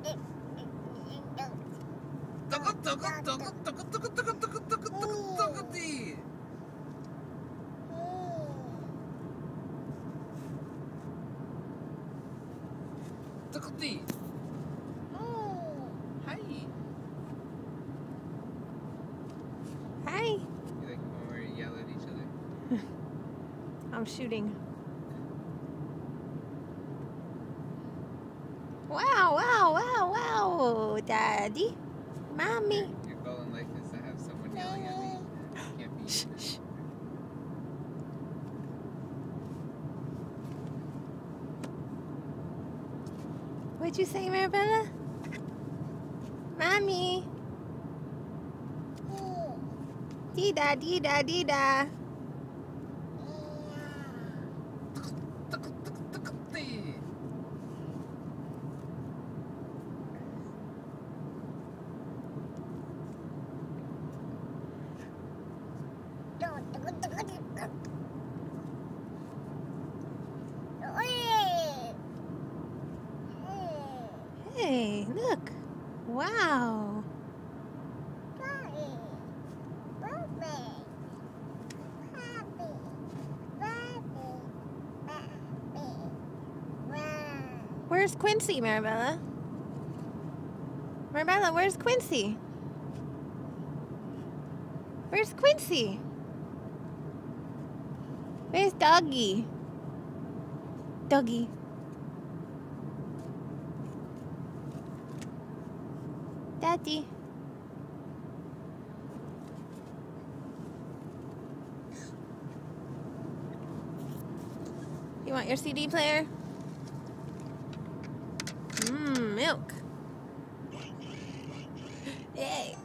Hi. Hi. You like when we yell at each other? I'm shooting. Wow, wow, wow, wow. Daddy. Mommy. Your goal in life is to have someone yelling at me. Can't be you. Shh. What'd you say, Marabella? Mommy. Dida, dida, dida. Hey, look. Wow. Where's Quincy, Marabella? Marabella, where's Quincy? Where's Quincy? Where's Doggy? Doggy. Daddy. You want your CD player? Milk. Hey.